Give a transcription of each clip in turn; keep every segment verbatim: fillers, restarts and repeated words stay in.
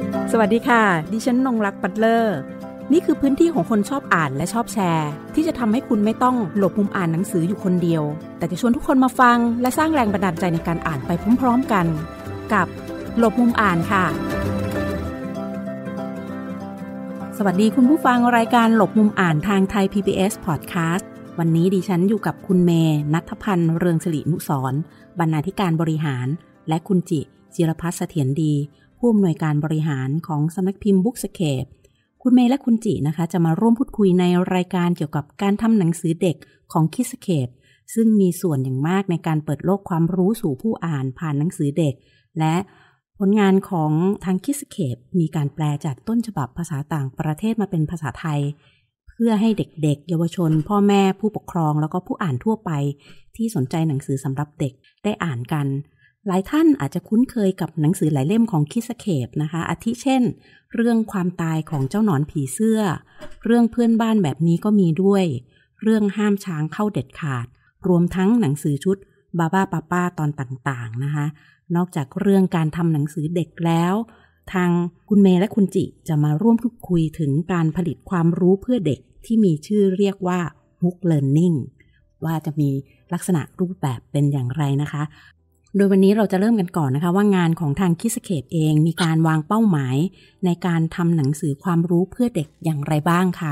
สวัสดีค่ะดิฉันนงรักปัตเลอร์นี่คือพื้นที่ของคนชอบอ่านและชอบแชร์ที่จะทำให้คุณไม่ต้องหลบมุมอ่านหนังสืออยู่คนเดียวแต่จะชวนทุกคนมาฟังและสร้างแรงบันดาลใจในการอ่านไปพร้อมๆกันกับหลบมุมอ่านค่ะสวัสดีคุณผู้ฟังรายการหลบมุมอ่านทางไทย พี บี เอส Podcast วันนี้ดิฉันอยู่กับคุณเมย์ณัฐพันธ์เรืองสิรินุสรณ์บรรณาธิการบริหารและคุณจิจิรพัฒน์เสถียรดีผู้อำนวยการบริหารของสำนักพิมพ์ Bookscape คุณเมย์และคุณจินะคะจะมาร่วมพูดคุยในรายการเกี่ยวกับการทำหนังสือเด็กของ Kidscape ซึ่งมีส่วนอย่างมากในการเปิดโลกความรู้สู่ผู้อ่านผ่านหนังสือเด็กและผลงานของทาง Kidscape มีการแปลจากต้นฉบับภาษาต่างประเทศมาเป็นภาษาไทยเพื่อให้เด็กๆเยาวชนพ่อแม่ผู้ปกครองแล้วก็ผู้อ่านทั่วไปที่สนใจหนังสือสำหรับเด็กได้อ่านกันหลายท่านอาจจะคุ้นเคยกับหนังสือหลายเล่มของ Kidscape นะคะอาทิเช่นเรื่องความตายของเจ้าหนอนผีเสื้อเรื่องเพื่อนบ้านแบบนี้ก็มีด้วยเรื่องห้ามช้างเข้าเด็ดขาดรวมทั้งหนังสือชุดบาบ้าป้าป้าตอนต่างๆนะคะนอกจากเรื่องการทำหนังสือเด็กแล้วทางคุณเมย์และคุณจิจะมาร่วมพูดคุยถึงการผลิตความรู้เพื่อเด็กที่มีชื่อเรียกว่า Hook Learning ว่าจะมีลักษณะรูปแบบเป็นอย่างไรนะคะโดยวันนี้เราจะเริ่มกันก่อนนะคะว่างานของทาง Kidscape เองมีการวางเป้าหมายในการทำหนังสือความรู้เพื่อเด็กอย่างไรบ้างค่ะ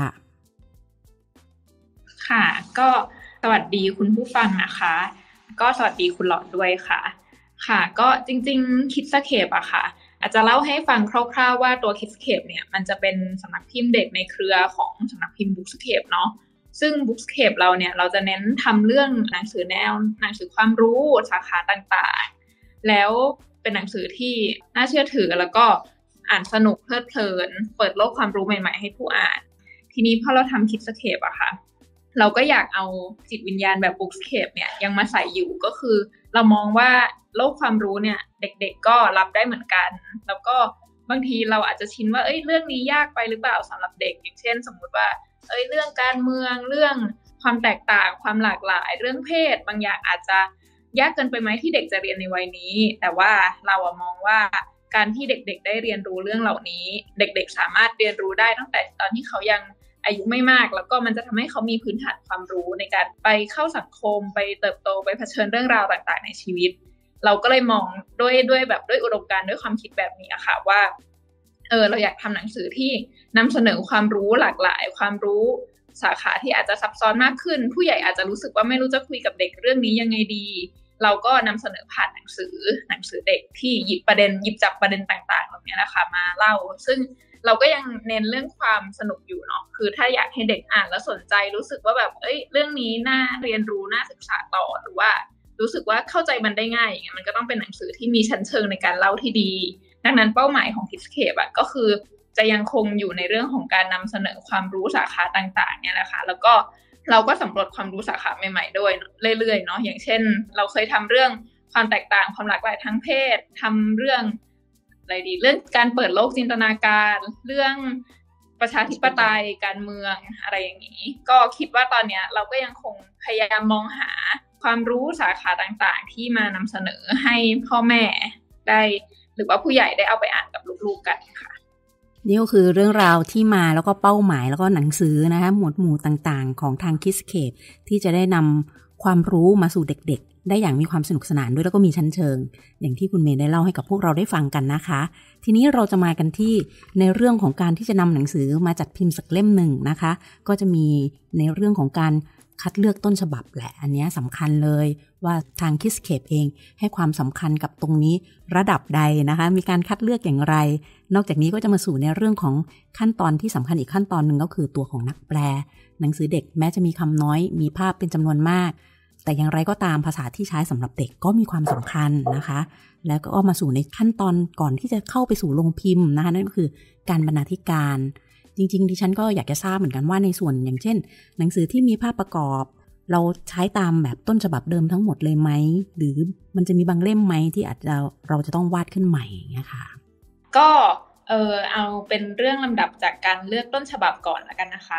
ค่ะก็สวัสดีคุณผู้ฟังนะคะก็สวัสดีคุณหลอดด้วยค่ะค่ะก็จริงๆ Kidscape อะค่ะอาจจะเล่าให้ฟังคร่าวๆว่าตัว Kidscape เนี่ยมันจะเป็นสำนักพิมพ์เด็กในเครือของสำนักพิมพ์ Bookscape เนาะซึ่ง Bookscape เราเนี่ยเราจะเน้นทำเรื่องหนังสือแนวหนังสือความรู้สาขาต่างๆแล้วเป็นหนังสือที่น่าเชื่อถือแล้วก็อ่านสนุกเพลิดเพลินเปิดโลกความรู้ใหม่ๆให้ผู้อ่านทีนี้พอเราทำ Kidscape อะค่ะเราก็อยากเอาจิตวิญญาณแบบ Bookscape เนี่ยยังมาใส่อยู่ก็คือเรามองว่าโลกความรู้เนี่ยเด็กๆก็รับได้เหมือนกันแล้วก็บางทีเราอาจจะชินว่าเอ้ยเรื่องนี้ยากไปหรือเปล่าสำหรับเด็กอย่างเช่นสมมติว่าเอ้ยเรื่องการเมืองเรื่องความแตกต่างความหลากหลายเรื่องเพศบางอย่างอาจจะยากเกินไปไหมที่เด็กจะเรียนในวัยนี้แต่ว่าเราอะมองว่าการที่เด็กๆได้เรียนรู้เรื่องเหล่านี้เด็กๆสามารถเรียนรู้ได้ตั้งแต่ตอนที่เขายังอายุไม่มากแล้วก็มันจะทำให้เขามีพื้นฐานความรู้ในการไปเข้าสังคมไปเติบโตไปเผชิญเรื่องราวต่างๆในชีวิตเราก็เลยมองด้วยด้วยแบบด้วยอุดมการณ์ด้วยความคิดแบบนี้อะค่ะว่าเออเราอยากทำหนังสือที่นำเสนอความรู้หลากหลายความรู้สาขาที่อาจจะซับซ้อนมากขึ้นผู้ใหญ่อาจจะรู้สึกว่าไม่รู้จะคุยกับเด็กเรื่องนี้ยังไงดีเราก็นำเสนอผ่านหนังสือหนังสือเด็กที่หยิบประเด็นหยิบจับประเด็นต่างๆเหล่านี้นะคะมาเล่าซึ่งเราก็ยังเน้นเรื่องความสนุกอยู่เนาะคือถ้าอยากให้เด็กอ่านแล้วสนใจรู้สึกว่าแบบเอ้ยเรื่องนี้น่าเรียนรู้น่าศึกษาต่อหรือว่ารู้สึกว่าเข้าใจมันได้ง่ายอย่างเงี้ยมันก็ต้องเป็นหนังสือที่มีชั้นเชิงในการเล่าที่ดีดังนั้นเป้าหมายของ Kidscape อ่ะก็คือจะยังคงอยู่ในเรื่องของการนำเสนอความรู้สาขาต่างๆเนี่ยแหละค่ะแล้วก็เราก็สำรวจความรู้สาขาใหม่ๆด้วยเรื่อยๆเนาะอย่างเช่นเราเคยทำเรื่องความแตกต่างความหลากหลายทางเพศทำเรื่องอะไรดีเรื่องการเปิดโลกจินตนาการเรื่องประชาธิปไตยการเมืองอะไรอย่างนี้ก็คิดว่าตอนนี้เราก็ยังคงพยายามมองหาความรู้สาขาต่างๆที่มานำเสนอให้พ่อแม่ได้หรือว่าผู้ใหญ่ได้เอาไปอ่านกับลูกๆกันค่ะนี่ก็คือเรื่องราวที่มาแล้วก็เป้าหมายแล้วก็หนังสือนะคะหมวดหมู่ต่างๆของทาง Kidscape ที่จะได้นำความรู้มาสู่เด็กๆได้อย่างมีความสนุกสนานด้วยแล้วก็มีชั้นเชิงอย่างที่คุณเมย์ได้เล่าให้กับพวกเราได้ฟังกันนะคะทีนี้เราจะมากันที่ในเรื่องของการที่จะนำหนังสือมาจัดพิมพ์สักเล่มหนึ่งนะคะก็จะมีในเรื่องของการคัดเลือกต้นฉบับแหละอันนี้สำคัญเลยว่าทาง Kidscape เองให้ความสำคัญกับตรงนี้ระดับใดนะคะมีการคัดเลือกอย่างไรนอกจากนี้ก็จะมาสู่ในเรื่องของขั้นตอนที่สำคัญอีกขั้นตอนหนึ่งก็คือตัวของนักแปลหนังสือเด็กแม้จะมีคำน้อยมีภาพเป็นจำนวนมากแต่อย่างไรก็ตามภาษาที่ใช้สำหรับเด็กก็มีความสำคัญนะคะแล้วก็มาสู่ในขั้นตอนก่อนที่จะเข้าไปสู่โรงพิมพ์นะคะนั่นก็คือการบรรณาธิการจริงๆดิฉันก็อยากจะทราบเหมือนกันว่าในส่วนอย่างเช่นหนังสือที่มีภาพประกอบเราใช้ตามแบบต้นฉบับเดิมทั้งหมดเลยไหมหรือมันจะมีบางเล่มไหมที่อาจจะเราจะต้องวาดขึ้นใหม่อย่างเงี้ยค่ะก็เออเอาเป็นเรื่องลำดับจากการเลือกต้นฉบับก่อนละกันนะคะ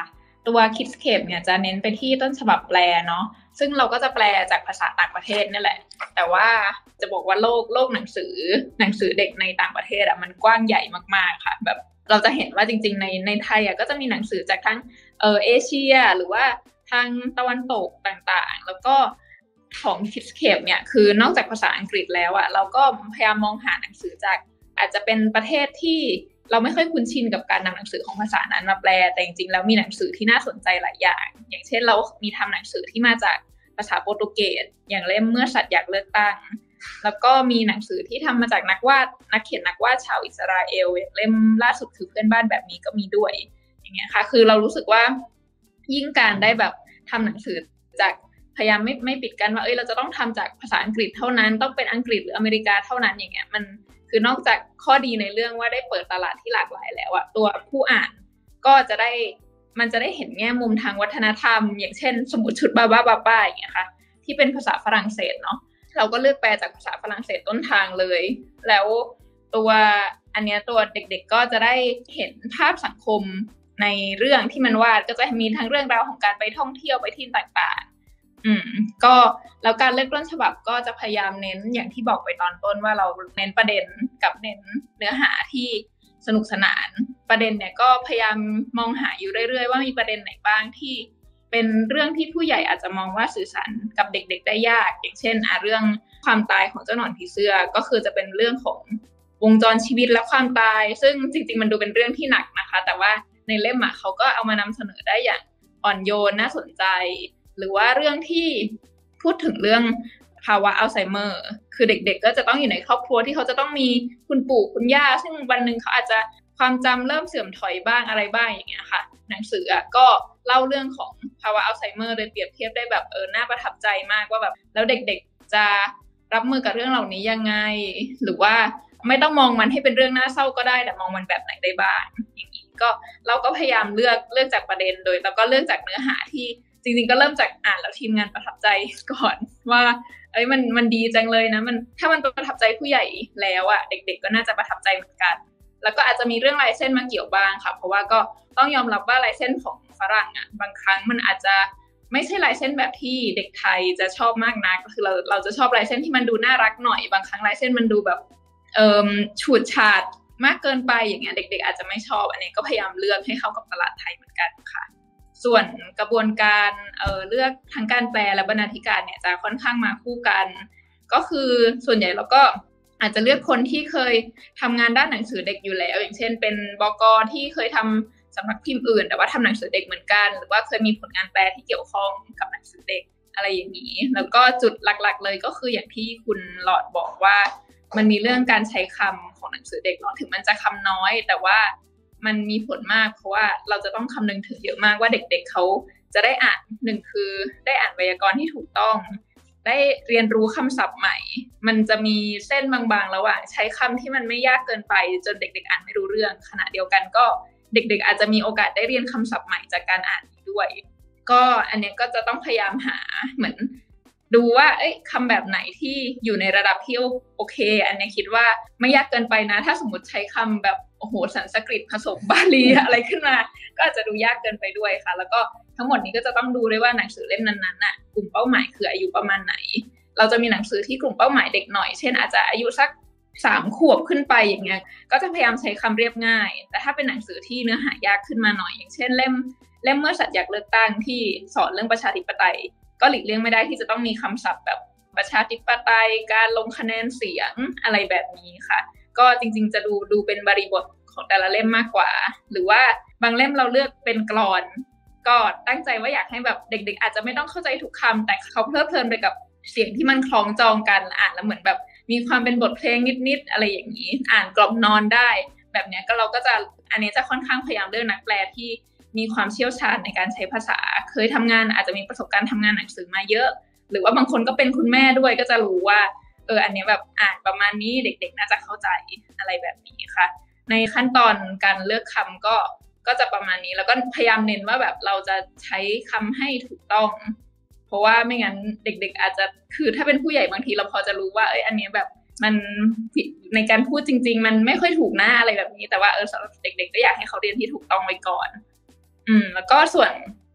ตัว Kidscape เนี่ยจะเน้นไปที่ต้นฉบับแปลเนาะซึ่งเราก็จะแปลจากภาษาต่างประเทศนี่แหละแต่ว่าจะบอกว่าโลกโลกหนังสือหนังสือเด็กในต่างประเทศอ่ะมันกว้างใหญ่มากๆค่ะแบบเราจะเห็นว่าจริงๆในในไทยอ่ะก็จะมีหนังสือจากทั้งเออเอเชียหรือว่าทางตะวันตกต่างๆแล้วก็ของ Kidscape เนี่ยคือนอกจากภาษาอังกฤษแล้วอ่ะเราก็พยายามมองหาหนังสือจากอาจจะเป็นประเทศที่เราไม่ค่อยคุ้นชินกับการนำหนังสือของภาษานั้นมาแปลแต่จริงๆแล้วมีหนังสือที่น่าสนใจหลายอย่างอย่างเช่นเรามีทำหนังสือที่มาจากภาษาโปรตุเกสอย่างเล่มเมื่อสัตว์อยากเลือกตั้งแล้วก็มีหนังสือที่ทำมาจากนักวาดนักเขียนนักวาดชาวอิสราเอลอย่างเล่มล่าสุดคือเพื่อนบ้านแบบนี้ก็มีด้วยอย่างเงี้ยค่ะคือเรารู้สึกว่ายิ่งการได้แบบทำหนังสือจากพยายามไม่ไม่ปิดกันว่าเอ้ยเราจะต้องทำจากภาษาอังกฤษเท่านั้นต้องเป็นอังกฤษหรืออเมริกาเท่านั้นอย่างเงี้ยมันคือนอกจากข้อดีในเรื่องว่าได้เปิดตลาดที่หลากหลายแล้วอะตัวผู้อ่านก็จะได้มันจะได้เห็นแง่มุมทางวัฒนธรรมอย่างเช่นสมุดชุดบ้าบ้าบ้าบ้าอย่างเงี้ยค่ะที่เป็นภาษาฝรั่งเศสเนาะเราก็เลือกแปลจากภาษาฝรั่งเศสต้นทางเลยแล้วตัวอันเนี้ยตัวเด็กๆก็จะได้เห็นภาพสังคมในเรื่องที่มันวาดก็จะมีทั้งเรื่องราวของการไปท่องเที่ยวไปที่ต่างๆอืมก็แล้วการเลือกต้นฉบับก็จะพยายามเน้นอย่างที่บอกไปตอนต้นว่าเราเน้นประเด็นกับเน้นเนื้อหาที่สนุกสนานประเด็นเนี่ยก็พยายามมองหาอยู่เรื่อยๆว่ามีประเด็นไหนบ้างที่เป็นเรื่องที่ผู้ใหญ่อาจจะมองว่าสื่อสารกับเด็กๆได้ยากอย่างเช่นอ่ะเรื่องความตายของเจ้าหนอนผีเสื้อก็คือจะเป็นเรื่องของวงจรชีวิตและความตายซึ่งจริงๆมันดูเป็นเรื่องที่หนักนะคะแต่ว่าในเล่มอ่ะเขาก็เอามานำเสนอได้อย่างอ่อนโยนน่าสนใจหรือว่าเรื่องที่พูดถึงเรื่องภาวะอัลไซเมอร์คือเด็กๆก็จะต้องอยู่ในครอบครัวที่เขาจะต้องมีคุณปู่คุณย่าซึ่งวันนึงเขาอาจจะความจำเริ่มเสื่อมถอยบ้างอะไรบ้างอย่างเงี้ยค่ะหนังสืออ่ะก็เล่าเรื่องของภาวะอัลไซเมอร์โดยเปรียบเทียบได้แบบเออน่าประทับใจมากว่าแบบแล้วเด็กๆจะรับมือกับเรื่องเหล่านี้ยังไงหรือว่าไม่ต้องมองมันให้เป็นเรื่องน่าเศร้าก็ได้แต่มองมันแบบไหนได้บ้างอย่างนี้ก็เราก็พยายามเลือกเลือกจากประเด็นโดยแล้วก็เลือกจากเนื้อหาที่จริงๆก็เริ่มจากอ่านแล้วทีมงานประทับใจก่อนว่าเอ้ยมันมันดีจังเลยนะมันถ้ามันประทับใจผู้ใหญ่แล้วอ่ะเด็กๆก็น่าจะประทับใจเหมือนกันแล้วก็อาจจะมีเรื่องลายเส้นมาเกี่ยวบ้างค่ะเพราะว่าก็ต้องยอมรับว่าลายเส้นของฝรั่งอ่ะบางครั้งมันอาจจะไม่ใช่ลายเส้นแบบที่เด็กไทยจะชอบมากนักก็คือเราเราจะชอบลายเส้นที่มันดูน่ารักหน่อยบางครั้งลายเส้นมันดูแบบเอ่อฉูดฉาดมากเกินไปอย่างเงี้ยเด็กๆอาจจะไม่ชอบอันนี้ก็พยายามเลือกให้เข้ากับตลาดไทยเหมือนกันค่ะส่วนกระบวนการเอ่อเลือกทั้งการแปลและบรรณาธิการเนี่ยจะค่อนข้างมาคู่กันก็คือส่วนใหญ่เราก็อาจจะเลือกคนที่เคยทำงานด้านหนังสือเด็กอยู่แล้วอย่างเช่นเป็นบก.ที่เคยทำสำนักพิมพ์อื่นแต่ว่าทำหนังสือเด็กเหมือนกันหรือว่าเคยมีผลงานแปลที่เกี่ยวข้องกับหนังสือเด็กอะไรอย่างนี้แล้วก็จุดหลักๆเลยก็คืออย่างที่คุณหลอดบอกว่ามันมีเรื่องการใช้คำของหนังสือเด็กเนาะถึงมันจะคำน้อยแต่ว่ามันมีผลมากเพราะว่าเราจะต้องคำนึงถึงเยอะมากว่าเด็กๆ เ, เขาจะได้อ่านหนึ่งคือได้อ่านไวยากรณ์ที่ถูกต้องได้เรียนรู้คำศัพท์ใหม่มันจะมีเส้นบางๆระหว่างใช้คำที่มันไม่ยากเกินไปจนเด็กๆอ่านไม่รู้เรื่องขณะเดียวกันก็เด็กๆอาจจะมีโอกาสได้เรียนคำศัพท์ใหม่จากการอ่านด้วยก็อันนี้ก็จะต้องพยายามหาเหมือนดูว่าเอ้ยคำแบบไหนที่อยู่ในระดับที่โอเคอันนี้คิดว่าไม่ยากเกินไปนะถ้าสมมติใช้คำแบบโอ้โหสันสกฤตผสมบาลีอะไรขึ้นมาก็อาจจะดูยากเกินไปด้วยค่ะแล้วก็ทั้งหมดนี้ก็จะต้องดูด้วยว่าหนังสือเล่มนั้นๆน่ะกลุ่มเป้าหมายคืออายุประมาณไหนเราจะมีหนังสือที่กลุ่มเป้าหมายเด็กหน่อยเช่นอาจจะอายุสักสามขวบขึ้นไปอย่างเงี้ยก็จะพยายามใช้คำเรียบง่ายแต่ถ้าเป็นหนังสือที่เนื้อหายากขึ้นมาหน่อยอย่างเช่นเล่มเล่มเมื่อสัตว์อยากเลือกตั้งที่สอนเรื่องประชาธิปไตยก็หลีกเลี่ยงไม่ได้ที่จะต้องมีคำศัพท์แบบประชาธิปไตยการลงคะแนนเสียงอะไรแบบนี้ค่ะก็จริงๆจะดูดูเป็นบริบทของแต่ละเล่มมากกว่าหรือว่าบางเล่มเราเลือกเป็นกลอนก็ตั้งใจว่าอยากให้แบบเด็กๆอาจจะไม่ต้องเข้าใจทุกคำแต่เขาเพลิดเพลินไปกับเสียงที่มันคล้องจองกันอ่านแล้วเหมือนแบบมีความเป็นบทเพลงนิดๆอะไรอย่างนี้อ่านกล่อมนอนได้แบบนี้ก็เราก็จะอันนี้จะค่อนข้างพยายามเลือกนักแปลที่มีความเชี่ยวชาญในการใช้ภาษาเคยทำงานอาจจะมีประสบการณ์ทำงานหนังสือมาเยอะหรือว่าบางคนก็เป็นคุณแม่ด้วยก็จะรู้ว่าเอออันนี้แบบอ่านประมาณนี้เด็กๆน่าจะเข้าใจอะไรแบบนี้ค่ะในขั้นตอนการเลือกคำก็ก็จะประมาณนี้แล้วก็พยายามเน้นว่าแบบเราจะใช้คำให้ถูกต้องเพราะว่าไม่งั้นเด็กๆอาจจะคือถ้าเป็นผู้ใหญ่บางทีเราพอจะรู้ว่าเอ้ยอันนี้แบบมันในการพูดจริงๆมันไม่ค่อยถูกหน้าอะไรแบบนี้แต่ว่าเออสำหรับเด็กๆก็อยากให้เขาเรียนที่ถูกต้องไว้ก่อนอืมแล้วก็ส่วน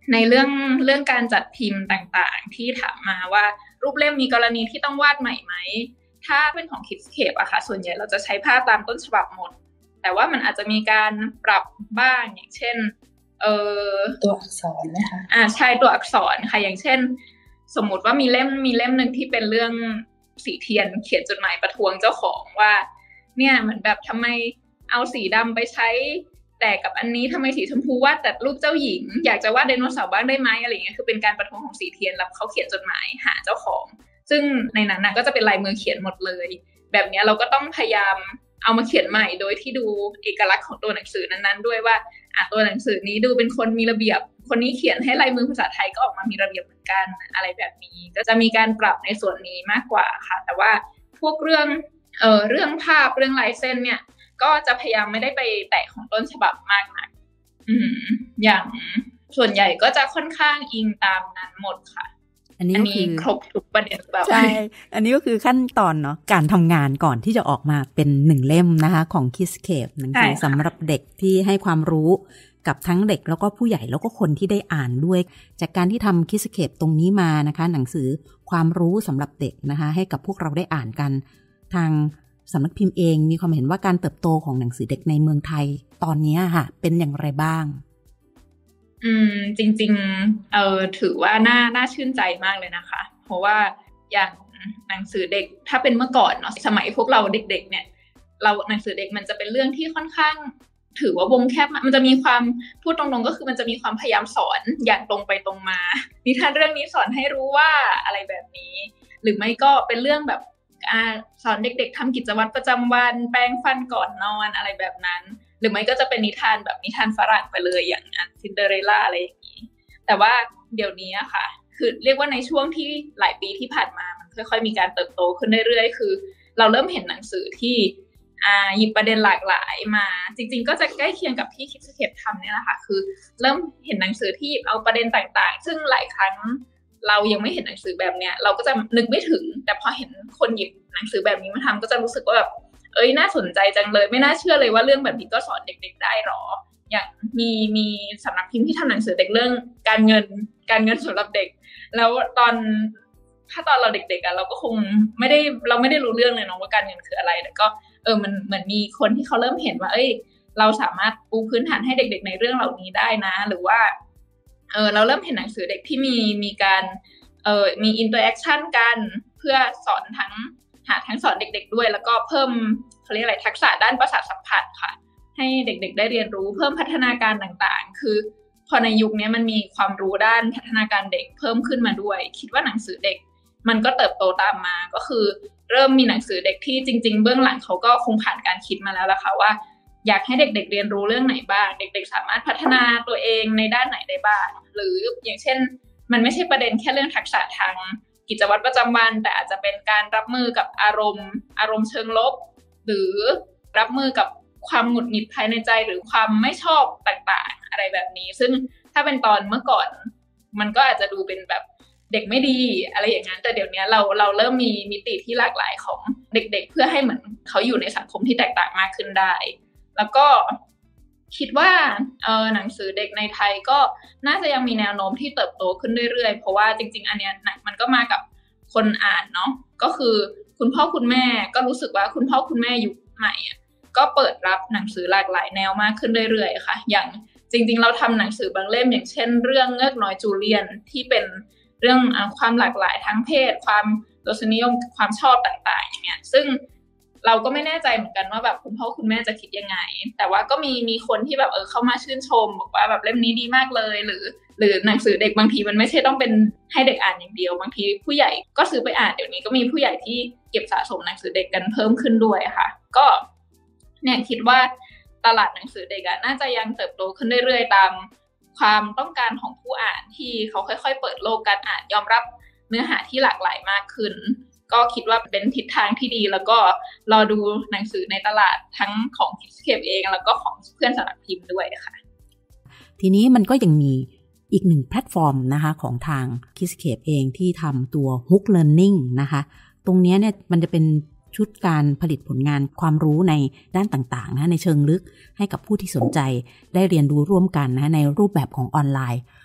ในเรื่องเรื่องการจัดพิมพ์ต่างๆที่ถามมาว่ารูปเล่มมีกรณีที่ต้องวาดใหม่ไหมถ้าเป็นของ Kidscape อะค่ะส่วนใหญ่เราจะใช้ภาพตามต้นฉบับหมดแต่ว่ามันอาจจะมีการปรับบ้างอย่างเช่นเอ่อตัวอักษรนะคะอ่าใช่ตัวอักษรค่ะอย่างเช่นสมมุติว่ามีเล่มมีเล่มนึงที่เป็นเรื่องสีเทียนเขียนจดหมายประท้วงเจ้าของว่าเนี่ยเหมือนแบบทำไมเอาสีดำไปใช้แต่กับอันนี้ทำไมสีชมพูวาดแต่รูปเจ้าหญิงอยากจะวาดไดโนเสาร์บ้างได้ไหมอะไรเงี้ยคือเป็นการประท้วงของสีเทียนแล้วเขาเขียนจดหมายหาเจ้าของซึ่งในนั้นนะก็จะเป็นลายมือเขียนหมดเลยแบบนี้เราก็ต้องพยายามเอามาเขียนใหม่โดยที่ดูเอกลักษณ์ของตัวหนังสือนั้นๆด้วยว่าอ่ะตัวหนังสือนี้ดูเป็นคนมีระเบียบคนนี้เขียนให้ลายมือภาษาไทยก็ออกมามีระเบียบเหมือนกันอะไรแบบนี้ก็จะมีการปรับในส่วนนี้มากกว่าค่ะแต่ว่าพวกเรื่องเอ่อเรื่องภาพเรื่องลายเส้นเนี่ยก็จะพยายามไม่ได้ไปแตะของต้นฉบับมากนักอืมอย่างส่วนใหญ่ก็จะค่อนข้างอิงตามนั้นหมดค่ะอันนี้ก็คือครบทุกประเด็นแบบใช่อันนี้ก็คือขั้นตอนเนาะการทำงานก่อนที่จะออกมาเป็นหนึ่งเล่มนะคะของ Kidscape หนังสือสำหรับเด็กที่ให้ความรู้กับทั้งเด็กแล้วก็ผู้ใหญ่แล้วก็คนที่ได้อ่านด้วยจากการที่ทำ Kidscape ตรงนี้มานะคะหนังสือความรู้สำหรับเด็กนะคะให้กับพวกเราได้อ่านกันทางสำนักพิมพ์เองมีความเห็นว่าการเติบโตของหนังสือเด็กในเมืองไทยตอนนี้ค่ะเป็นอย่างไรบ้างอืมจริงๆเออถือว่าน่าน่าชื่นใจมากเลยนะคะเพราะว่าอย่างหนังสือเด็กถ้าเป็นเมื่อก่อนเนาะสมัยพวกเราเด็กๆเนี่ยเราหนังสือเด็กมันจะเป็นเรื่องที่ค่อนข้างถือว่าวงแคบมันจะมีความพูดตรงๆก็คือมันจะมีความพยายามสอนอย่างตรงไปตรงมานิทานเรื่องนี้สอนให้รู้ว่าอะไรแบบนี้หรือไม่ก็เป็นเรื่องแบบอ่าสอนเด็กๆทำกิจวัตรประจำวันแปรงฟันก่อนนอนอะไรแบบนั้นหรือไม่ก็จะเป็นนิทานแบบนิทานฝรั่งไปเลยอย่างซินเดอเรลล่าอะไรอย่างนี้แต่ว่าเดี๋ยวนี้อะค่ะคือเรียกว่าในช่วงที่หลายปีที่ผ่านมามันค่อยๆมีการเติบโตขึ้นเรื่อยๆคือเราเริ่มเห็นหนังสือที่อ่าหยิบประเด็นหลากหลายมาจริงๆก็จะใกล้เคียงกับที่ Kidscape ทำเนี่ยแหละค่ะคือเริ่มเห็นหนังสือที่หยิบเอาประเด็นต่างๆซึ่งหลายครั้งเรายังไม่เห็นหนังสือแบบเนี้ยเราก็จะนึกไม่ถึงแต่พอเห็นคนหยิบหนังสือแบบนี้มาทำก็จะรู้สึกว่าแบบเอ้ยน่าสนใจจังเลยไม่น่าเชื่อเลยว่าเรื่องแบบนี้ก็สอนเด็กๆได้หรออย่างมีมีสำนักพิมพ์ที่ทำหนังสือเด็กเรื่องการเงินการเงินสำหรับเด็กแล้วตอนถ้าตอนเราเด็กๆอ่ะเราก็คงไม่ได้เราไม่ได้รู้เรื่องเลยเนาะว่าการเงินคืออะไรแต่ก็เออมันเหมือนมีคนที่เขาเริ่มเห็นว่าเอ้ยเราสามารถปูพื้นฐานให้เด็กๆในเรื่องเหล่านี้ได้นะหรือว่าเออเราเริ่มเห็นหนังสือเด็กที่มีมีการเออมีอินเตอร์แอคชั่นกันเพื่อสอนทั้งหาทั้งสอนเด็กๆด้วยแล้วก็เพิ่มเขาเรียกอะไรทักษะด้านประสาทสัมผัสค่ะให้เด็กๆได้เรียนรู้เพิ่มพัฒนาการต่างๆคือพอในยุคนี้มันมีความรู้ด้านพัฒนาการเด็กเพิ่มขึ้นมาด้วยคิดว่าหนังสือเด็กมันก็เติบโตตามมาก็คือเริ่มมีหนังสือเด็กที่จริงๆเบื้องหลังเขาก็คงผ่านการคิดมาแล้วล่ะค่ะว่าอยากให้เด็กๆเรียนรู้เรื่องไหนบ้างเด็กๆสามารถพัฒนาตัวเองในด้านไหนได้บ้างหรืออย่างเช่นมันไม่ใช่ประเด็นแค่เรื่องทักษะทางกิจวัตรประจำวันแต่อาจจะเป็นการรับมือกับอารมณ์อารมณ์เชิงลบหรือรับมือกับความหงุดหงิดภายในใจหรือความไม่ชอบต่างๆอะไรแบบนี้ซึ่งถ้าเป็นตอนเมื่อก่อนมันก็อาจจะดูเป็นแบบเด็กไม่ดีอะไรอย่างนั้นแต่เดี๋ยวนี้เราเราเริ่มมีมิติที่หลากหลายของเด็กๆเพื่อให้เหมือนเขาอยู่ในสังคมที่แตกต่างมากขึ้นได้แล้วก็คิดว่าเออหนังสือเด็กในไทยก็น่าจะยังมีแนวโน้มที่เติบโตขึ้นเรื่อยๆเพราะว่าจริงๆอันเนี้ยมันก็มากับคนอ่านเนาะก็คือคุณพ่อคุณแม่ก็รู้สึกว่าคุณพ่อคุณแม่ยุคใหม่อ่ะก็เปิดรับหนังสือหลากหลายแนวมากขึ้นเรื่อยๆค่ะอย่างจริงๆเราทำหนังสือบางเล่มอย่างเช่นเรื่องเงือกน้อยจูเลียนที่เป็นเรื่องความหลากหลายทางเพศความรสนิยมความชอบต่างๆอย่างเงี้ยซึ่งเราก็ไม่แน่ใจเหมือนกันว่าแบบคุณพ่อคุณแม่จะคิดยังไงแต่ว่าก็มีมีคนที่แบบเออเข้ามาชื่นชมบอกว่าแบบเล่มนี้ดีมากเลยหรือหรือหนังสือเด็กบางทีมันไม่ใช่ต้องเป็นให้เด็กอ่านอย่างเดียวบางทีผู้ใหญ่ก็ซื้อไปอ่านเดี๋ยวนี้ก็มีผู้ใหญ่ที่เก็บสะสมหนังสือเด็กกันเพิ่มขึ้นด้วยค่ะก็เนี่ยคิดว่าตลาดหนังสือเด็กอ่ะน่าจะยังเติบโตขึ้นเรื่อยๆตามความต้องการของผู้อ่านที่เขาค่อยๆเปิดโลกการอ่านยอมรับเนื้อหาที่หลากหลายมากขึ้นก็คิดว่าเป็นทิศทางที่ดีแล้วก็รอดูหนังสือในตลาดทั้งของ Kidscape เองแล้วก็ของเพื่อนสำนักพิมพ์ด้วยค่ะทีนี้มันก็ยังมีอีกหนึ่งแพลตฟอร์มนะคะของทาง Kidscape เองที่ทำตัว Hook Learning นะคะตรงนี้เนี่ยมันจะเป็นชุดการผลิตผลงานความรู้ในด้านต่างๆนะในเชิงลึกให้กับผู้ที่สนใจได้เรียนรู้ร่วมกันนะในรูปแบบของออนไลน์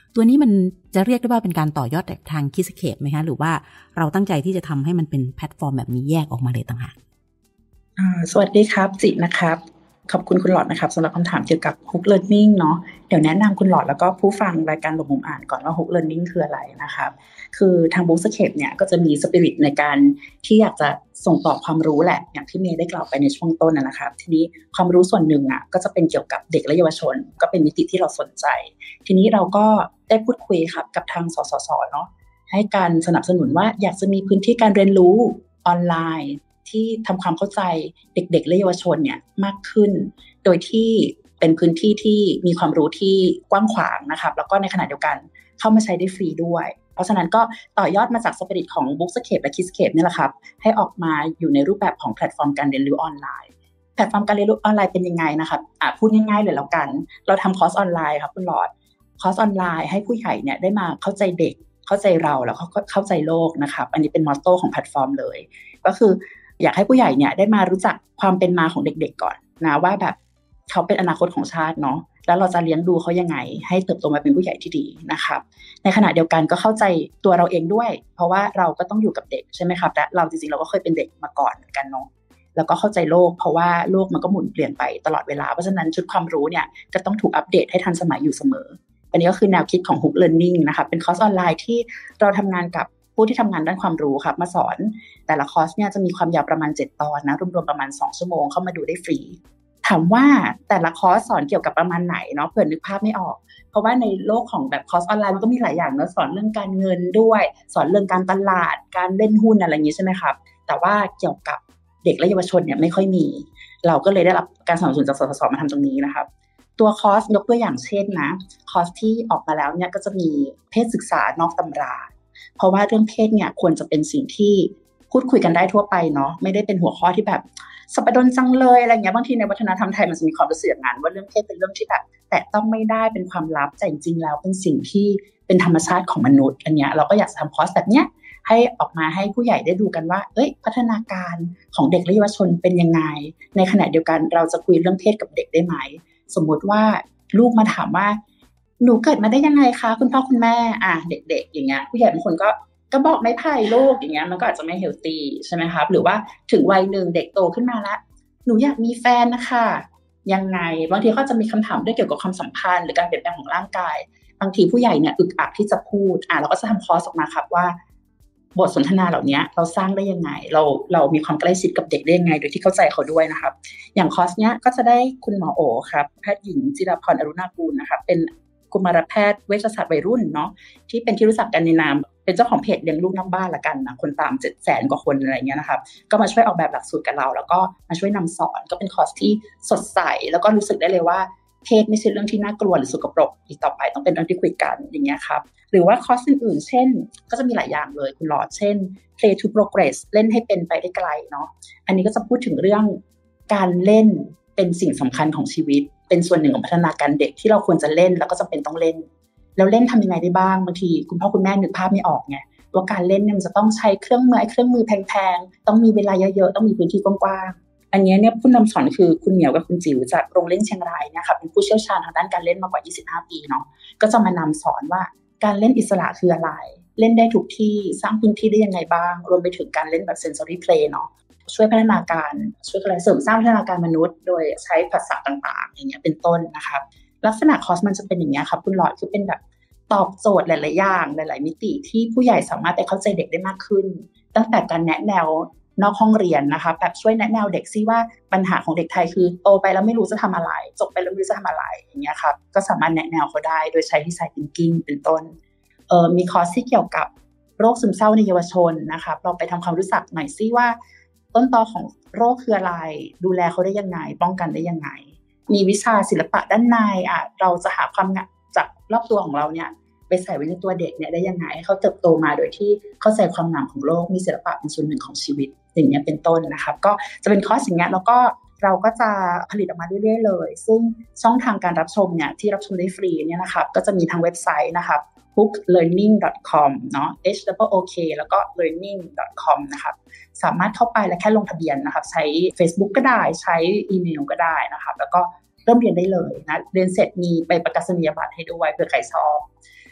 ตัวนี้มันจะเรียกได้ว่าเป็นการต่อยอดจากทาง Kidscape ไหมคะหรือว่าเราตั้งใจที่จะทำให้มันเป็นแพลตฟอร์มแบบนี้แยกออกมาเลยต่างหากสวัสดีครับจินะครับขอบคุณคุณหลอดนะครับสำหรับคำถามเกี่ยวกับ Hook Learning เนาะเดี๋ยวแนะนำคุณหลอดแล้วก็ผู้ฟังรายการหลบมุมอ่านก่อนว่า Hook Learning คืออะไรนะครับคือทาง Bookscape เนี่ยก็จะมีสปิริตในการที่อยากจะส่งต่อความรู้แหละอย่างที่เมย์ได้กล่าวไปในช่วงต้นนะครับทีนี้ความรู้ส่วนหนึ่งอ่ะก็จะเป็นเกี่ยวกับเด็กและเยาวชนก็เป็นมิติที่เราสนใจทีนี้เราก็ได้พูดคุยครับกับทางสสสเนาะให้การสนับสนุนว่าอยากจะมีพื้นที่การเรียนรู้ออนไลน์ที่ทำความเข้าใจเด็กๆและเยาวชนเนี่ยมากขึ้นโดยที่เป็นพื้นที่ที่มีความรู้ที่กว้างขวางนะครับแล้วก็ในขณะเดียวกันเข้ามาใช้ได้ฟรีด้วยเพราะฉะนั้นก็ต่อยอดมาจากสปิริตของ Bookscape และ Kidscape นี่แหละครับให้ออกมาอยู่ในรูปแบบของแพลตฟอร์มการเรียนรู้ออนไลน์แพลตฟอร์มการเรียนรู้ออนไลน์เป็นยังไงนะครับอ่ะพูดง่ายๆเลยแล้วกันเราทำคอร์สออนไลน์ครับคุณหลอดคอร์สออนไลน์ให้ผู้ใหญ่เนี่ยได้มาเข้าใจเด็กเข้าใจเราแล้วก็เข้าใจโลกนะครับอันนี้เป็นมอตโต้ของแพลตฟอร์มเลยก็คืออยากให้ผู้ใหญ่เนี่ยได้มารู้จักความเป็นมาของเด็กๆก่อนนะว่าแบบเขาเป็นอนาคตของชาติเนาะแล้วเราจะเลี้ยงดูเขายังไงให้เติบโตมาเป็นผู้ใหญ่ที่ดีนะครับในขณะเดียวกันก็เข้าใจตัวเราเองด้วยเพราะว่าเราก็ต้องอยู่กับเด็กใช่ไหมครับและเราจริงๆเราก็เคยเป็นเด็กมาก่อนเหมือนกันเนาะแล้วก็เข้าใจโลกเพราะว่าโลกมันก็หมุนเปลี่ยนไปตลอดเวลาเพราะฉะนั้นชุดความรู้เนี่ยก็ต้องถูกอัปเดตให้ทันสมัยอยู่เสมออันนี้ก็คือแนวคิดของ Hook Learning นะคะเป็นคอร์สออนไลน์ที่เราทำงานกับผู้ที่ทำงานด้านความรู้ครับมาสอนแต่ละคอร์สเนี่ยจะมีความยาวประมาณเจ็ดตอนนะรวมๆประมาณสองชั่วโมงเข้ามาดูได้ฟรีถามว่าแต่ละคอร์สสอนเกี่ยวกับประมาณไหนเนาะเผื่อนึกภาพไม่ออกเพราะว่าในโลกของแบบคอร์สออนไลน์มันก็มีหลายอย่างเนาะสอนเรื่องการเงินด้วยสอนเรื่องการตลาดการเล่นหุ้นอะไรอย่างนี้ใช่ไหมครับแต่ว่าเกี่ยวกับเด็กและเยาวชนเนี่ยไม่ค่อยมีเราก็เลยได้รับการสนับสนุนจากสสสมาทำตรงนี้นะครับตัวคอร์สยกตัวอย่างเช่นนะคอร์สที่ออกมาแล้วเนี่ยก็จะมีเพศศึกษานอกตำราเพราะว่าเรื่องเพศเนี่ยควรจะเป็นสิ่งที่พูดคุยกันได้ทั่วไปเนาะไม่ได้เป็นหัวข้อที่แบบสัปดนจังเลยอะไรเงี้ยบางทีในวัฒนธรรมไทยมันจะมีความรู้สึกอย่างนั้นว่าเรื่องเพศเป็นเรื่องที่แบบแต่ต้องไม่ได้เป็นความลับแต่จริงๆแล้วเป็นสิ่งที่เป็นธรรมชาติของมนุษย์อันเนี้ยเราก็อยากจะทำคอร์สแบบเนี้ยให้ออกมาให้ผู้ใหญ่ได้ดูกันว่าเอ้ยพัฒนาการของเด็กและเยาวชนเป็นยังไงในขณะเดียวกันเราจะคุยเรื่องเพศกับเด็กได้ไหมสมมุติว่าลูกมาถามว่าหนูเกิดมาได้ยังไงคะคุณพ่อคุณแม่อ่ะเด็กๆอย่างเงี้ยผู้ใหญ่บางคนก็ก็บอกไม่ไผ่ลูกอย่างเงี้ยมันก็อาจจะไม่เฮลตี้ใช่ไหมครับหรือว่าถึงวัยหนึ่งเด็กโตขึ้นมาแล้วหนูอยากมีแฟนนะคะยังไงบางทีก็จะมีคำถามด้วยเกี่ยวกับความสัมพันธ์หรือการเปลี่ยนแปลงของร่างกายบางทีผู้ใหญ่เนี่ยอึกอักที่จะพูดอ่ะเราก็จะทำคอร์สออกมาครับว่าบทสนทนาเหล่านี้เราสร้างได้ยังไงเราเรามีความใกล้ชิดกับเด็กได้ยังไงโดยที่เข้าใจเขาด้วยนะครับอย่างคอร์สเนี้ยก็จะได้คุณหมอโอครับแพทย์หญิงจิราพรอรุณากูลนะครับเป็นกุมารแพทย์เวชศาสตร์วัยรุ่นเนาะที่เป็นที่รู้จักกันในนามเป็นเจ้าของเพจเลี้ยงลูกนอกบ้านละกันนะคนตาม เจ็ดแสน กว่าคนอะไรเงี้ยนะครับก็มาช่วยออกแบบหลักสูตรกับเราแล้วก็มาช่วยนำสอนก็เป็นคอร์สที่สดใสแล้วก็รู้สึกได้เลยว่าเพศไม่ใช่เรื่องที่น่ากลัวหรือสกปรกอีกต่อไปต้องเป็นเรื่องที่คุยกันอย่างเงี้ยครับหรือว่าคอร์สอื่นๆเช่นก็จะมีหลายอย่างเลยคุณหลอดเช่น Play to Progress เล่นให้เป็นไปได้ไกลเนาะอันนี้ก็จะพูดถึงเรื่องการเล่นเป็นสิ่งสำคัญของชีวิตเป็นส่วนหนึ่งของพัฒนาการเด็กที่เราควรจะเล่นแล้วก็จำเป็นต้องเล่นแล้วเล่นทำยังไงได้บ้างบางทีคุณพ่อคุณแม่นึกภาพไม่ออกไงว่าการเล่นเนี่ยมันจะต้องใช้เครื่องมือเครื่องมือแพงๆต้องมีเวลาเยอะๆต้องมีพื้นที่กว้างๆอันนี้เนี่ยผู้นำสอนคือคุณเหมียวกับคุณจิ๋วจากโรงเล่นเชียงรายเนี่ยค่ะเป็นผู้เชี่ยวชาญทางด้านการเล่นมากกว่ายี่สิบห้าปีเนาะก็จะมานำสอนว่าการเล่นอิสระคืออะไรเล่นได้ทุกที่สร้างพื้นที่ได้ยังไงบ้างรวมไปถึงการเล่นแบบ sensory play เนาะช่วยพัฒนาการช่วยเสริมสร้างพัฒนาการมนุษย์โดยใช้ภาษาต่างๆอย่างเงี้ยเป็นต้นนะครับลักษณะคอร์สมันจะเป็นอย่างเงี้ยครับคุณหลอดคือเป็นแบบตอบโจทย์หลายๆอย่างหลายๆมิติที่ผู้ใหญ่สามารถไปเข้าใจเด็กได้มากขึ้นตั้งแต่การแนะแนวนอกห้องเรียนนะคะแบบช่วยแนะแนวเด็กซิว่าปัญหาของเด็กไทยคือโตไปแล้วไม่รู้จะทำอะไรจบไปแล้วไม่รู้จะทำอะไรอย่างเงี้ยครับก็สามารถแนะแนวเขาได้โดยใช้ design thinking เป็นต้นเอ่อมีคอร์สที่เกี่ยวกับโรคซึมเศร้าในเยาวชนนะครับเราไปทำความรู้จักหน่อยซิว่าต้นตอของโรคคืออะไรดูแลเขาได้ยังไงป้องกันได้ยังไงมีวิชาศิลปะด้านในอ่ะเราจะหาความงามจากรอบตัวของเราเนี่ยไปใส่ไว้ในตัวเด็กเนี่ยได้ยังไงให้เขาเติบโตมาโดยที่เข้าใจความงามของโลกมีศิลปะเป็นส่วนหนึ่งของชีวิตอย่างเงี้ยเป็นต้นนะครับก็จะเป็นคอร์สอย่างเงี้ยแล้วก็เราก็จะผลิตออกมาเรื่อยๆเลยซึ่งช่องทางการรับชมเนี่ยที่รับชมได้ฟรีเนี่ยนะครับก็จะมีทางเว็บไซต์นะครับ ฮุก เลิร์นนิ่ง ดอท คอม เนาะ h o o k แล้วก็ เลิร์นนิ่ง ดอท คอม นะครับสามารถเข้าไปและแค่ลงทะเบียนนะครับใช้ Facebook ก็ได้ใช้อีเมลก็ได้นะครับแล้วก็เริ่มเรียนได้เลยนะเรียนเสร็จมีใบประกาศนียบัตรให้ด้วยเผื่อใครชอบ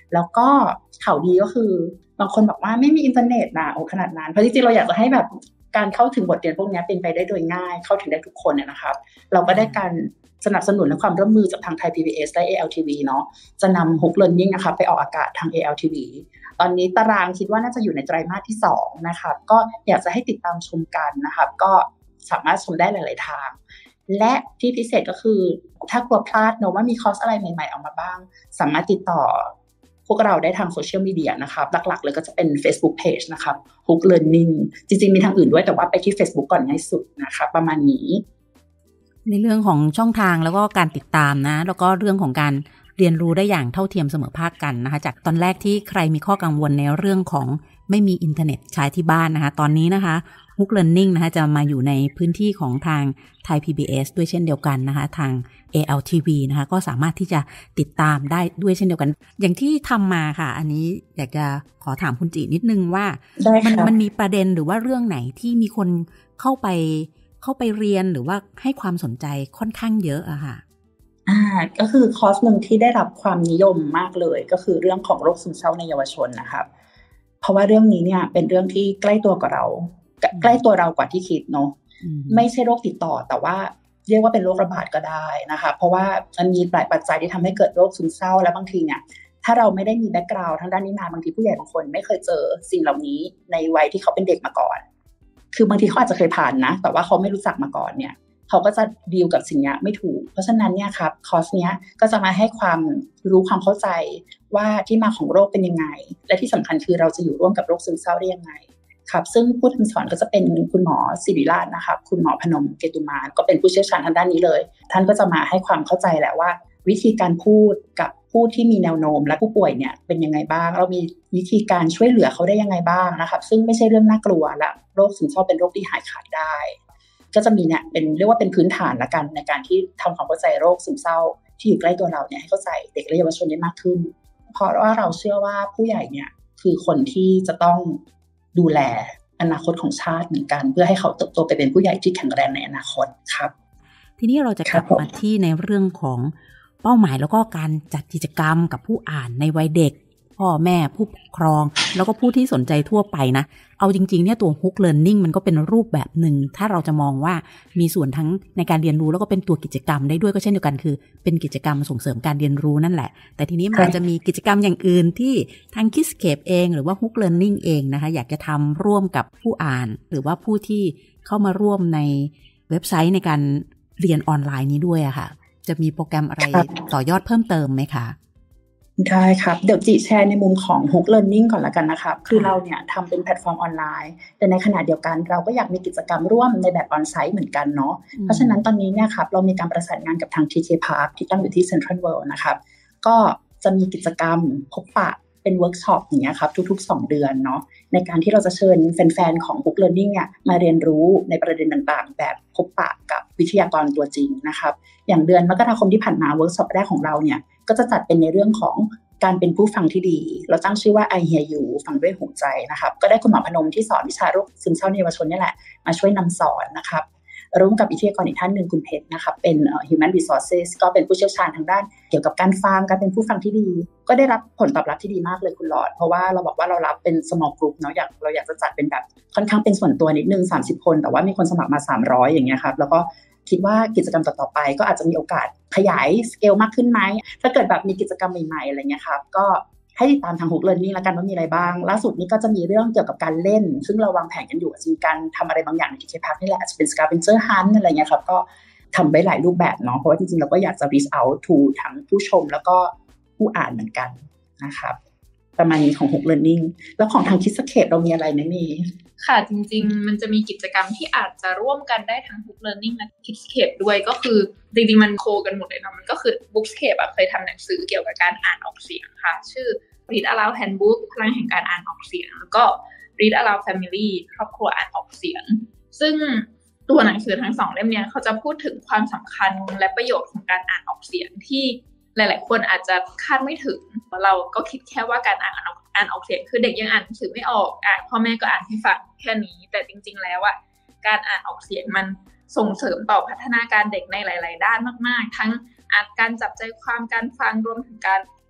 แล้วก็ข่าวดีก็คือบางคนบอกว่าไม่มีอินเทอร์เน็ตนะโอ้ขนาดนั้นเพราะจริงๆเราอยากจะให้แบบการเข้าถึงบทเรียนพวกนี้เป็นไปได้โดยง่ายเข้าถึงได้ทุกคนนะครับเราก็ได้การสนับสนุนและความร่วมมือจากทางไทย พี บี เอส และ เอ แอล ที วี เนาะจะนำ Hook Learning นะคะไปออกอากาศทาง เอ แอล ที วี ตอนนี้ตารางคิดว่าน่าจะอยู่ในไตรมาสที่สองนะครับก็อยากจะให้ติดตามชมกันนะครับก็สามารถชมได้หลายๆทางและที่พิเศษก็คือถ้ากลัวพลาดเนอะว่ามีคอร์สอะไรใหม่ๆออกมาบ้างสามารถติดต่อพวกเราได้ทางโซเชียลมีเดียนะครับหลักๆเลยก็จะเป็น Facebook Page นะครับ Hook Learning จริงๆมีทางอื่นด้วยแต่ว่าไปที่ Facebook ก่อนง่ายสุดนะครับประมาณนี้ในเรื่องของช่องทางแล้วก็การติดตามนะแล้วก็เรื่องของการเรียนรู้ได้อย่างเท่าเทียมเสมอภาคกันนะคะจากตอนแรกที่ใครมีข้อกังวลในเรื่องของไม่มีอินเทอร์เน็ตใช้ที่บ้านนะคะตอนนี้นะคะ Hook Learning นะคะจะมาอยู่ในพื้นที่ของทางไทย พี บี เอส ด้วยเช่นเดียวกันนะคะทาง เอ แอล ที วี นะคะก็สามารถที่จะติดตามได้ด้วยเช่นเดียวกันอย่างที่ทำมาค่ะอันนี้อยากจะขอถามคุณจินิดนึงว่ามันมันมีประเด็นหรือว่าเรื่องไหนที่มีคนเข้าไปเข้าไปเรียนหรือว่าให้ความสนใจค่อนข้างเยอะอะค่ะอ่าก็คือคอร์สหนึ่งที่ได้รับความนิยมมากเลยก็คือเรื่องของโรคซึมเศร้าในเยาวชนนะครับเพราะว่าเรื่องนี้เนี่ยเป็นเรื่องที่ใกล้ตัวกับเราใกล้ตัวเรากว่าที่คิดเนาะไม่ใช่โรคติดต่อแต่ว่าเรียกว่าเป็นโรคระบาดก็ได้นะคะเพราะว่ามันมีหลายปัจจัยที่ทำให้เกิดโรคซึมเศร้าและบางทีเนี่ยถ้าเราไม่ได้มีแบ็คกราวด์ทางด้านนี้มาบางทีผู้ใหญ่บางคนไม่เคยเจอสิ่งเหล่านี้ในวัยที่เขาเป็นเด็กมาก่อนคือบางทีเขาอาจจะเคยผ่านนะแต่ว่าเขาไม่รู้จักมาก่อนเนี่ยเขาก็จะดีลกับสิ่งนี้ไม่ถูกเพราะฉะนั้นเนี่ยครับคอร์สเนี้ยก็จะมาให้ความรู้ความเข้าใจว่าที่มาของโรคเป็นยังไงและที่สำคัญคือเราจะอยู่ร่วมกับโรคซึมเศร้าได้ยังไงครับซึ่งผู้ทำสอนก็จะเป็นคุณหมอศิริราชนะครับคุณหมอพนมเกตุมานก็เป็นผู้เชี่ยวชาญทางด้านนี้เลยท่านก็จะมาให้ความเข้าใจแหละว่าวิธีการพูดกับผู้ที่มีแนวโน้มและผู้ป่วยเนี่ยเป็นยังไงบ้างเรามีวิธีการช่วยเหลือเขาได้ยังไงบ้างนะครับซึ่งไม่ใช่เรื่องน่ากลัวและโรคซึมเศร้าเป็นโรคที่หายขาดได้ก็จะมีเนี่ยเป็นเรียกว่าเป็นพื้นฐานละกันในการที่ทำความเข้าใจโรคซึมเศร้าที่อยู่ใกล้ตัวเราเนี่ยให้เข้าใจเด็กและเยาวชนได้มากขึ้นเพราะว่าเราเชื่อว่าผู้ใหญ่เนี่ยคือคนที่จะต้องดูแลอนาคตของชาติเหมือนกันเพื่อให้เขาเติบโตไปเป็นผู้ใหญ่ที่แข็งแรงในอนาคตครับทีนี้เราจะกลับมาที่ในเรื่องของเป้าหมายแล้วก็การจัดกิจกรรมกับผู้อ่านในวัยเด็กพ่อแม่ผู้ปกครองแล้วก็ผู้ที่สนใจทั่วไปนะเอาจริงๆเนี่ยตัว Hook Learning มันก็เป็นรูปแบบหนึ่งถ้าเราจะมองว่ามีส่วนทั้งในการเรียนรู้แล้วก็เป็นตัวกิจกรรมได้ด้วยก็เช่นเดียวกันคือเป็นกิจกรรมส่งเสริมการเรียนรู้นั่นแหละแต่ทีนี้มันอาจจะมีกิจกรรมอย่างอื่นที่ทาง Kidscape เองหรือว่า Hook Learning เองนะคะอยากจะทำร่วมกับผู้อ่านหรือว่าผู้ที่เข้ามาร่วมในเว็บไซต์ในการเรียนออนไลน์นี้ด้วยอะค่ะจะมีโปรแกรมอะไรต่อยอดเพิ่มเติมไหมคะได้ครับเดี๋ยวจิแชร์ในมุมของ Hook Learning ก่อนละกันนะครับคือเราเนี่ยทำเป็นแพลตฟอร์มออนไลน์แต่ในขณะเดียวกันเราก็อยากมีกิจกรรมร่วมในแบบออนไซต์เหมือนกันเนาะเพราะฉะนั้นตอนนี้เนี่ยครับเรามีการประสานงานกับทาง ที เค Park ที่ตั้งอยู่ที่ Central World นะครับก็จะมีกิจกรรมพบปะเป็นเวิร์กช็อปอย่างเงี้ยครับทุกๆสองเดือนเนาะในการที่เราจะเชิญแฟนๆของ Hook Learning เนี่ยมาเรียนรู้ในประเด็นต่างๆแบบพบปะกับวิทยากรตัวจริงนะครับอย่างเดือนมกราคมที่ผ่านมาเวิร์กช็อปแรกของเราเนี่ยก็จะจัดเป็นในเรื่องของการเป็นผู้ฟังที่ดีเราตั้งชื่อว่า I Hear You ฟังด้วยหูใจนะครับก็ได้คุณหมอพนมที่สอนวิชาโรคซึมเศร้าในเยาวชนนี่แหละมาช่วยนำสอนนะครับร่วมกับวิทยากรอีกท่านหนึ่งคุณเพชรนะครับเป็น Human Resources ก็เป็นผู้เชี่ยวชาญทางด้านเกี่ยวกับการฟังการเป็นผู้ฟังที่ดีก็ได้รับผลตอบรับที่ดีมากเลยคุณหลอดเพราะว่าเราบอกว่าเรารับเป็น small group เนาะอยากเราอยากจะจัดเป็นแบบค่อนข้างเป็นส่วนตัวนิดนึงสามสิบคนแต่ว่ามีคนสมัครมาสามร้อยอย่างเงี้ยครับแล้วก็คิดว่ากิจกรรมต่อๆไปก็อาจจะมีโอกาสขยายสเกลมากขึ้นไหมถ้าเกิดแบบมีกิจกรรมใหม่ๆอะไรเงี้ยครับก็ให้ติดตามทาง Hook Learning แล้วกันว่ามีอะไรบ้างล่าสุดนี้ก็จะมีเรื่องเกี่ยวกับการเล่นซึ่งเราวางแผนกันอยู่จะมีการทำอะไรบางอย่างใน ที เค Park นี่แหละอาจจะเป็น Scavenger Hunt อะไรเงี้ยครับก็ทำไว้หลายรูปแบบเนาะเพราะว่าจริงๆเราก็อยากจะ reach out to ทั้งผู้ชมแล้วก็ผู้อ่านเหมือนกันนะครับประมาณนี้ของ Hook Learning แล้วของทาง Kidscape เรามีอะไรไหมมีค่ะจริงๆมันจะมีกิจกรรมที่อาจจะร่วมกันได้ทั้ง Hook Learning และ Kidscape ด้วยก็คือจริงๆมันโคกันหมดเลยเนาะมันก็คือ Bookscape อ่ะเคยทำหนังสือเกี่ยวกับการอ่านออกเสียงค่ะชื่อ Read Aloud Handbook พลังแห่งการอ่านออกเสียงแล้วก็ Read Aloud Family ครอบครัวอ่านออกเสียงซึ่งตัวหนังสือทั้งสองเล่มเนี้ยเขาจะพูดถึงความสำคัญและประโยชน์ของการอ่านออกเสียงที่หลายๆคนอาจจะคาดไม่ถึงเราก็คิดแค่ว่าการอ่านออกอ่านออกเสียงคือเด็กยังอ่านหนังสือไม่ออกอ่านพ่อแม่ก็อ่านให้ฟังแค่นี้แต่จริงๆแล้วอ่ะการอ่านออกเสียงมันส่งเสริมต่อพัฒนาการเด็กในหลายๆด้านมากๆทั้งอาจการจับใจความการฟังรวมถึงการ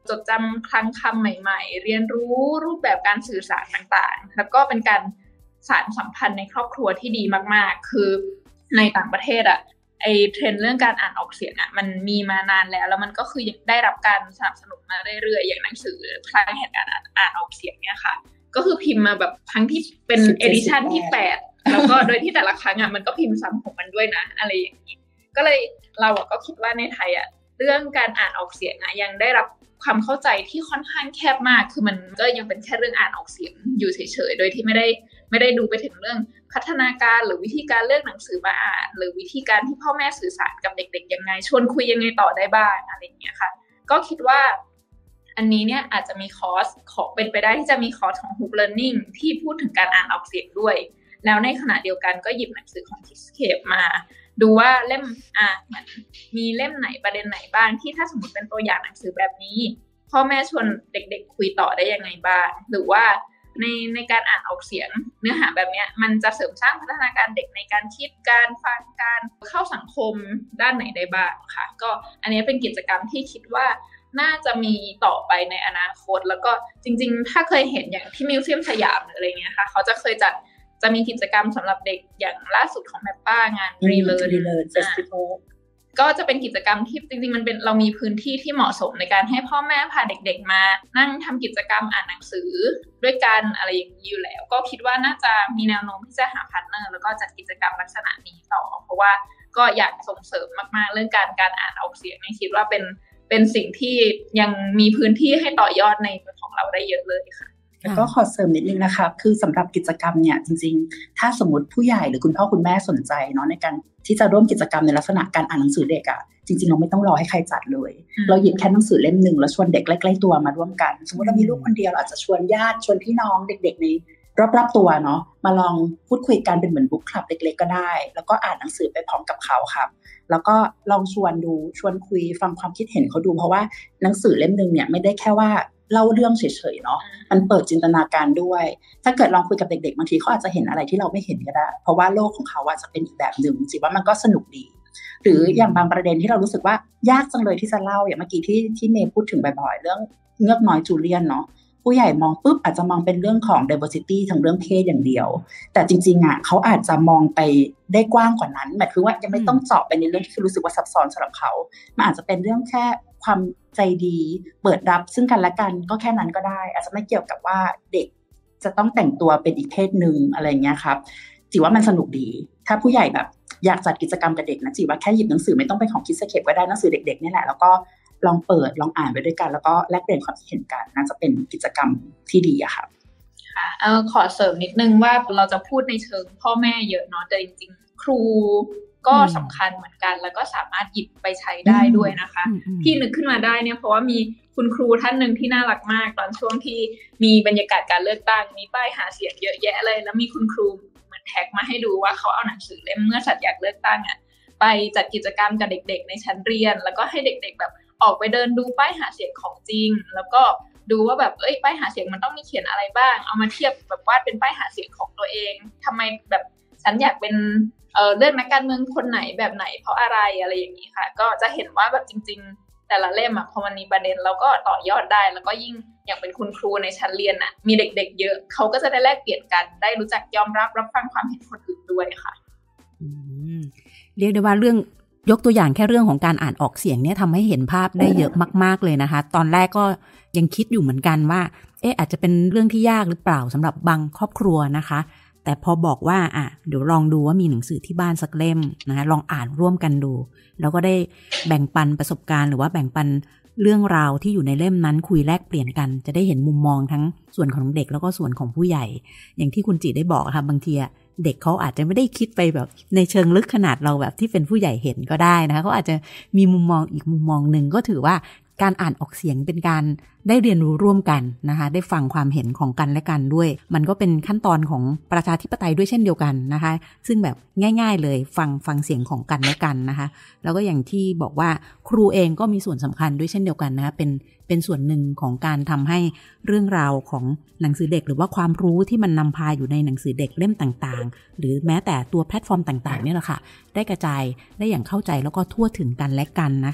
จดจำคลังคำใหม่ๆเรียนรู้รูปแบบการสื่อสารต่างๆแล้วก็เป็นการสานสัมพันธ์ในครอบครัวที่ดีมากๆคือในต่างประเทศอ่ะไอ้เทรนด์เรื่องการอ่านออกเสียงอ่ะมันมีมานานแล้วแล้วมันก็คือได้รับการสนับสนุนมาเรื่อยๆอย่างหนังสือพลังแห่งการอ่านออกเสียงเนี่ยค่ะก็คือพิมพ์มาแบบครั้งที่เป็นเอดิชั่นที่แปดแล้วก็โดยที่แต่ละครั้งอ่ะมันก็พิมพ์ซ้ำของมันด้วยนะอะไรอย่างนี้ก็เลยเราอ่ะก็คิดว่าในไทยอ่ะเรื่องการอ่านออกเสียงอ่ะยังได้รับความเข้าใจที่ค่อนข้างแคบมากคือมันก็ยังเป็นแค่เรื่องอ่านออกเสียงอยู่เฉยๆโดยที่ไม่ได้ไม่ได้ดูไปถึงเรื่องพัฒนาการหรือวิธีการเลือกหนังสือมาอ่านหรือวิธีการที่พ่อแม่สื่อสารกับเด็กๆยังไงชวนคุยยังไงต่อได้บ้างอะไรอย่างเงี้ยค่ะก็คิดว่าอันนี้เนี่ยอาจจะมีคอร์สของเป็นไปได้ที่จะมีคอร์สของ Hook Learning ที่พูดถึงการอ่านออกเสียงด้วยแล้วในขณะเดียวกันก็หยิบหนังสือของ Kidscape มาดูว่าเล่มอ่ะมันมีเล่มไหนประเด็นไหนบ้างที่ถ้าสมมติเป็นตัวอย่างหนังสือแบบนี้พ่อแม่ชวนเด็กๆคุยต่อได้ยังไงบ้างหรือว่าในในการอ่านออกเสียงเนื้อหาแบบนี้มันจะเสริมสร้างพัฒนาการเด็กในการคิดการฟังการเข้าสังคมด้านไหนได้บ้างค่ะก็อันนี้เป็นกิจกรรมที่คิดว่าน่าจะมีต่อไปในอนาคตแล้วก็จริงๆถ้าเคยเห็นอย่างที่มิวเซียมสยามหรืออะไรเงี้ยค่ะเขาจะเคยจัดจะมีกิจกรรมสำหรับเด็กอย่างล่าสุดของแมปป้างาน Relearn Relearn Festival ก็จะเป็นกิจกรรมที่จริงๆมันเป็นเรามีพื้นที่ที่เหมาะสมในการให้พ่อแม่พาเด็กๆมานั่งทำกิจกรรมอ่านหนังสือด้วยกันอะไรอย่างนี้อยู่แล้วก็คิดว่าน่าจะมีแนวโน้มที่จะหาพาร์ทเนอร์แล้วก็จัดกิจกรรมลักษณะนี้ต่อเพราะว่าก็อยากส่งเสริมมากๆเรื่องการการอ่านออกเสียงนี่คิดว่าเป็นเป็นสิ่งที่ยังมีพื้นที่ให้ต่อยอดในของเราได้เยอะเลยค่ะแล้วก็ขอเสริมนิดนึงนะคะคือสำหรับกิจกรรมเนี่ยจริงๆถ้าสมมติผู้ใหญ่หรือคุณพ่อคุณแม่สนใจเนาะในการที่จะร่วมกิจกรรมในลักษณะการอ่านหนังสือเด็กอ่ะจริงๆเราไม่ต้องรอให้ใครจัดเลยเราหยิบแค่หนังสือเล่มนึงแล้วชวนเด็กใกล้ๆตัวมาร่วมกันสมมติเรามีลูกคนเดียวเราอาจจะชวนญาติชวนพี่น้องเด็กๆในรอบๆตัวเนาะมาลองพูดคุยกันเป็นเหมือนบุ๊กคลับเล็กๆก็ได้แล้วก็อ่านหนังสือไปพร้อมกับเขาครับแล้วก็ลองชวนดูชวนคุยฟังความคิดเห็นเขาดูเพราะว่าหนังสือเล่มนึงเนี่ยไม่ได้แค่ว่าเล่าเรื่องเฉยๆเนาะมันเปิดจินตนาการด้วยถ้าเกิดลองคุยกับเด็กๆบางทีเขาอาจจะเห็นอะไรที่เราไม่เห็นก็ได้เพราะว่าโลกของเขาอาจจะเป็นอีกแบบหนึ่งจิว่ามันก็สนุกดีหรืออย่างบางประเด็นที่เรารู้สึกว่ายากจังเลยที่จะเล่าอย่างเมื่อกี้ที่ที่เมย์พูดถึงบ่อยๆเรื่องเงือกน้อยจูเลียนเนาะผู้ใหญ่มองปุ๊บอาจจะมองเป็นเรื่องของ diversity ทางเรื่องเพศอย่างเดียวแต่จริงๆอ่ะเขาอาจจะมองไปได้กว้างกว่านั้นหมายถึงว่ายังไม่ต้องเจาะไปในเรื่องที่รู้สึกว่าซับซ้อนสำหรับเขามันอาจจะเป็นเรื่องแค่ความใจดีเปิดรับซึ่งกันและกันก็แค่นั้นก็ได้อาจจะไม่เกี่ยวกับว่าเด็กจะต้องแต่งตัวเป็นอีกเพศหนึ่งอะไรอย่างเงี้ยครับจิว่ามันสนุกดีถ้าผู้ใหญ่แบบอยากจัดกิจกรรมกับเด็กนะจิว่าแค่หยิบหนังสือไม่ต้องเป็นของKidscapeก็ได้หนังสือเด็กๆนี่แหละแล้วก็ลองเปิดลองอ่านไปด้วยกันแล้วก็แลกเปลี่ยนความคิดเห็นกันน่าจะเป็นกิจกรรมที่ดีอะค่ะค่ะเออขอเสริมนิดนึงว่าเราจะพูดในเชิงพ่อแม่เยอะเนาะแต่จริงๆครูก็สำคัญเหมือนกันแล้วก็สามารถหยิบไปใช้ได้ด้วยนะคะที่นึกขึ้นมาได้เนี่ยเพราะว่ามีคุณครูท่านหนึ่งที่น่ารักมากตอนช่วงที่มีบรรยากาศการเลือกตั้งมีป้ายหาเสียงเยอะแยะเลยแล้วมีคุณครูเหมือนแท็กมาให้ดูว่าเขาเอาหนังสือเล่มเมื่อสัตย์อยากเลือกตั้งอ่ะไปจัดกิจกรรมกับเด็กๆในชั้นเรียนแล้วก็ให้เด็กๆแบบออกไปเดินดูป้ายหาเสียงของจริงแล้วก็ดูว่าแบบเอ้ยป้ายหาเสียงมันต้องมีเขียนอะไรบ้างเอามาเทียบแบบวาดเป็นป้ายหาเสียงของตัวเองทำไมแบบฉันอยากเป็นเอ่อเลือกนักการเมืองคนไหนแบบไหนเพราะอะไรอะไรอย่างนี้ค่ะก็จะเห็นว่าแบบจริงๆแต่ละเล่มอ่ะพอมันมีประเด็นแล้วก็ต่อยอดได้แล้วก็ยิ่งอย่างเป็นคุณครูในชั้นเรียนอ่ะมีเด็กๆเยอะเขาก็จะได้แลกเปลี่ยนกันได้รู้จักยอมรับรับฟังความเห็นคนอื่นด้วยค่ะอืมเรียกได้ว่าเรื่องยกตัวอย่างแค่เรื่องของการอ่านออกเสียงเนี่ยทำให้เห็นภาพได้เยอะมากๆเลยนะคะตอนแรกก็ยังคิดอยู่เหมือนกันว่าเอ๊ะอาจจะเป็นเรื่องที่ยากหรือเปล่าสำหรับบางครอบครัวนะคะแต่พอบอกว่าอ่ะเดี๋ยวลองดูว่ามีหนังสือที่บ้านสักเล่มนะคะลองอ่านร่วมกันดูแล้วก็ได้แบ่งปันประสบการณ์หรือว่าแบ่งปันเรื่องราวที่อยู่ในเล่มนั้นคุยแลกเปลี่ยนกันจะได้เห็นมุมมองทั้งส่วนของเด็กแล้วก็ส่วนของผู้ใหญ่อย่างที่คุณจิได้บอกค่ะบางทีเด็กเขาอาจจะไม่ได้คิดไปแบบในเชิงลึกขนาดเราแบบที่เป็นผู้ใหญ่เห็นก็ได้นะคะเขาอาจจะมีมุมมองอีกมุมมองนึงก็ถือว่าการอ่านออกเสียงเป็นการได้เรียนรู้ร่วมกันนะคะได้ฟังความเห็นของกันและกันด้วยมันก็เป็นขั้นตอนของประชาธิปไตยด้วยเช่นเดียวกันนะคะซึ่งแบบง่ายๆเลยฟังฟังเสียงของกันและกันนะคะแล้วก็อย่างที่บอกว่าครูเองก็มีส่วนสำคัญด้วยเช่นเดียวกันนะคะเป็นเป็นส่วนหนึ่งของการทำให้เรื่องราวของหนังสือเด็กหรือว่าความรู้ที่มันนำพาอยู่ในหนังสือเด็กเล่มต่างๆหรือแม้แต่ตัวแพลตฟอร์มต่างๆเนี่ยแหละค่ะได้กระจายได้อย่างเข้าใจแล้วก็ทั่วถึงกันและกันนะคะ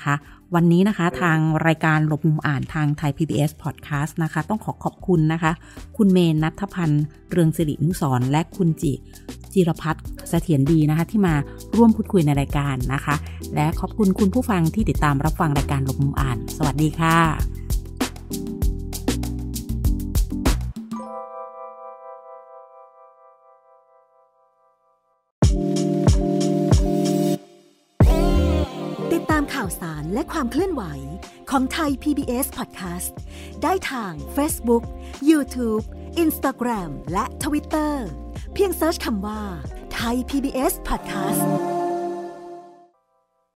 วันนี้นะคะทางรายการหลบมุมอ่านทางไทย พี บี เอส Podcast นะคะต้องขอขอบคุณนะคะคุณเมย์ ณัฐพันธ์เรืองสิรินุสรณ์และคุณจิจิรพัฒน์เสถียรดีนะคะที่มาร่วมพูดคุยในรายการนะคะและขอบคุณคุณผู้ฟังที่ติดตามรับฟังรายการหลบมุมอ่านสวัสดีค่ะติดตามข่าวสารและความเคลื่อนไหวของไทย พี บี เอส Podcast ได้ทาง Facebook, YouTube, Instagram และ Twitter เพียงเสิร์ชคำว่า Thai พี บี เอส Podcast